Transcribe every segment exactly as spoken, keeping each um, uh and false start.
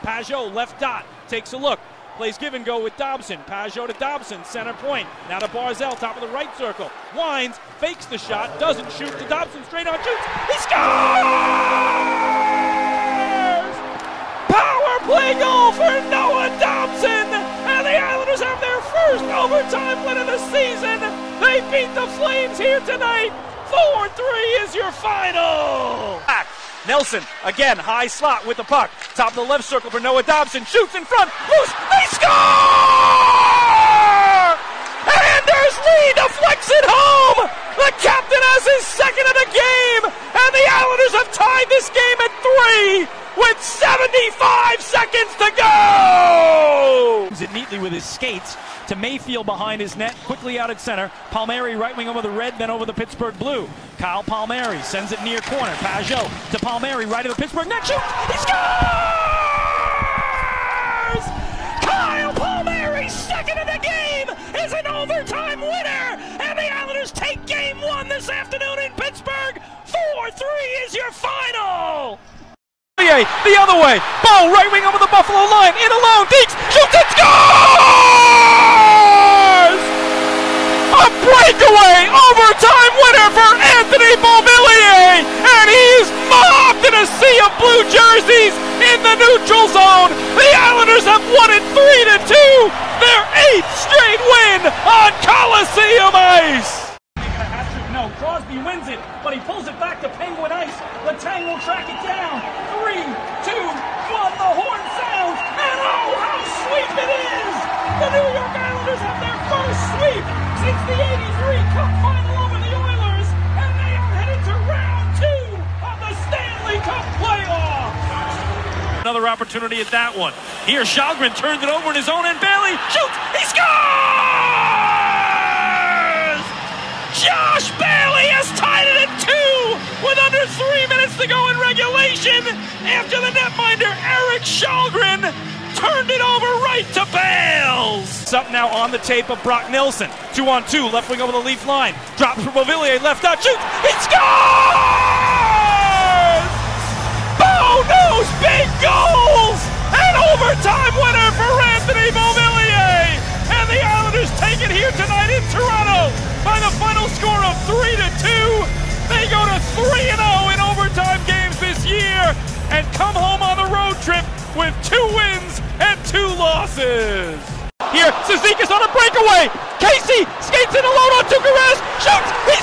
Pageau, left dot, takes a look. Plays give and go with Dobson. Pageau to Dobson, center point. Now to Barzal, top of the right circle. Winds, fakes the shot, doesn't shoot to Dobson, straight on shoots. He scores! Power play goal for Noah Dobson! And the Islanders have their first overtime win of the season. They beat the Flames here tonight. four three is your final. Back. Nelson, again, high slot with the puck. Top of the left circle for Noah Dobson. Shoots in front. Loose. They score! Anders Lee deflects it home. The captain has his second of the game. And the Islanders have tied this game at three with seventy-five seconds to go. It neatly with his skates to Mayfield behind his net, quickly out at center. Palmieri right wing over the red, then over the Pittsburgh blue. Kyle Palmieri sends it near corner. Pageau to Palmieri, right of the Pittsburgh net. Shoot! He scores! Kyle Palmieri, second of the game, is an overtime winner, and the Islanders take game one this afternoon in Pittsburgh. four three is your final. The other way, Bo right wing over the Buffalo line, in alone, Deeks shoots and scores! A breakaway overtime winner for Anthony Beauvillier, and he's mobbed in a sea of blue jerseys in the neutral zone. The Islanders have won it three to two, their eighth straight win on Coliseum ice. No, Crosby wins it, but he pulls it back to Penguin ice. Letang will track it down. Three, two, one, the horn sounds, and oh, how sweet it is! The New York Islanders have their first sweep since the eighty-three Cup final over the Oilers, and they are headed to round two of the Stanley Cup playoffs. Another opportunity at that one. Here, Shalgren turns it over in his own end. Bailey shoots, he scores! Josh Bailey has tied it at two with under three minutes to go in regulation after the netminder Eric Shalgren turned it over right to Bales. Up now on the tape of Brock Nelson. Two on two, left wing over the Leaf line. Drops for Beauvillier, left out, shoots, he scores! Bo knows big goals! An overtime winner for Anthony Beauvillier! And the Islanders take it here tonight in Toronto by the final score of three to two. They go to three and oh in overtime games this year and come home on the road trip with two wins and two losses. Here, Cizikas on a breakaway. Casey skates in alone on Tuukka, shoots, he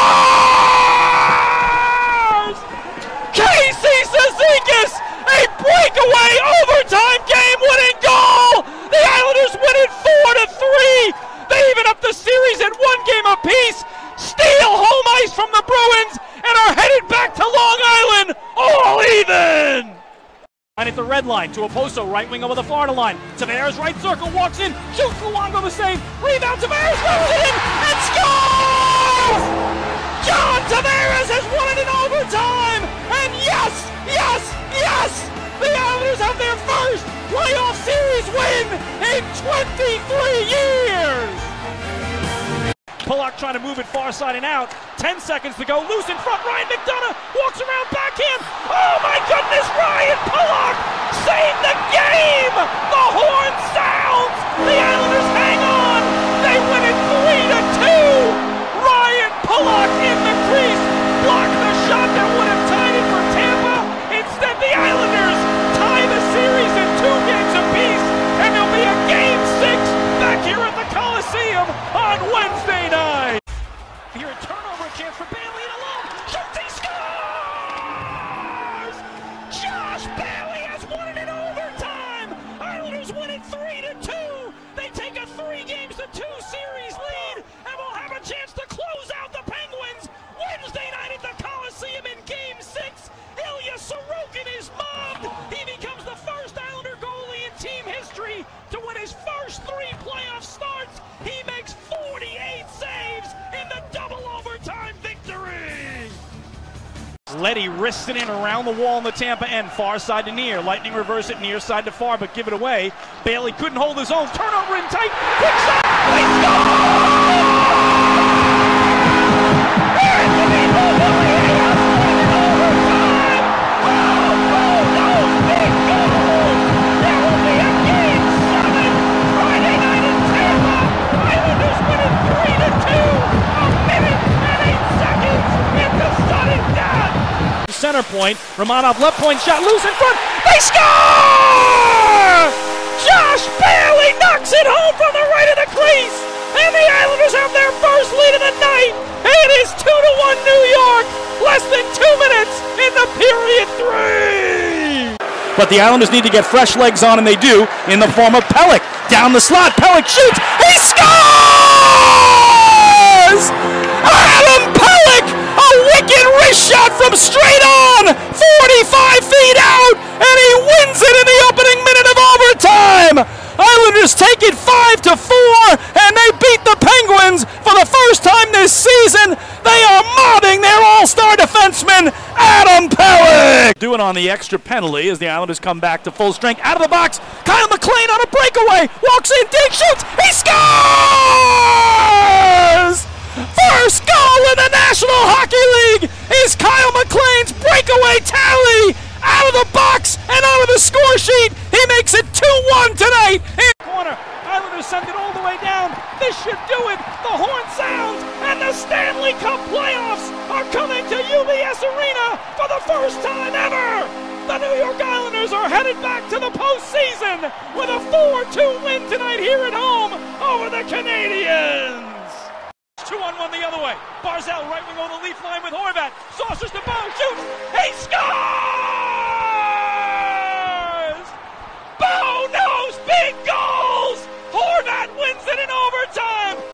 scores! Casey Cizikas, a breakaway overtime game-winning goal. The Islanders win it four to three. They even up the series at one game apiece, steal home ice from the Bruins, and are headed back to Long Island, all even! And at the red line, to Oposo, right wing over the Florida line. Tavares, right circle, walks in, shoots Luongo the save, rebound, Tavares throws it in, and scores! John Tavares has won it in overtime, and yes, yes, yes! The Islanders have their first playoff series win in twenty-three years! Pulock trying to move it far side and out. Ten seconds to go. Loose in front. Ryan McDonough walks around backhand. Oh my goodness, Ryan Pulock saved the game! The horn sounds! The Islanders hang on! They win it three to two! Ryan Pulock in the crease blocked the shot that would have tied it for Tampa. Instead, the Islanders tie the series in two games apiece, and there'll be a game six back here at the Coliseum on Wednesday night. Here a turnover, a chance for Bailey and alone. Shoots, he scores! Josh Bailey has won it in overtime. Islanders win it three to two. They take a three games to two series lead, and will have a chance to close out the Penguins Wednesday night at the Coliseum in game six. Ilya Sorokin is mobbed. He becomes the first Islander goalie in team history to win his first three playoff starts. He makes forty-eight saves in the double overtime victory. Leddy wrists it in around the wall on the Tampa end, far side to near. Lightning reverse it near side to far, but give it away. Bailey couldn't hold his own. Turnover in tight. Quick shot. They score! Anthony Beauvillier has won in overtime. Oh, no, no, big goal! point. Romanov left point shot loose in front. They score! Josh Bailey knocks it home from the right of the crease. And the Islanders have their first lead of the night. It is two to one New York. Less than two minutes in the period three. But the Islanders need to get fresh legs on, and they do, in the form of Pelech. Down the slot, Pelech shoots, he scores! Adam Pelech, a wicked wrist shot from straight on, forty-five feet out, and he wins it in the opening minute of overtime! Islanders take it five to four, and they beat the Penguins for the first time this season. They are mobbing their all-star defenseman, Adam Pelech. Doing on the extra penalty as the Islanders come back to full strength. Out of the box, Kyle McLean on a breakaway, walks in, digs, shoots, he scores! First goal in the National Hockey League is Kyle McLean's breakaway tally. Out of the box and out of the score sheet, he makes it two one tonight. In corner, Islanders send it all the way down. This should do it. The horn sounds, and the Stanley Cup playoffs are coming to U B S Arena for the first time ever. The New York Islanders are headed back to the postseason with a four two win tonight here at home over the Canadiens. Two on one the other way. Barzal right wing on the leaf line with Horvat. Saucers the bow, shoots, he scores!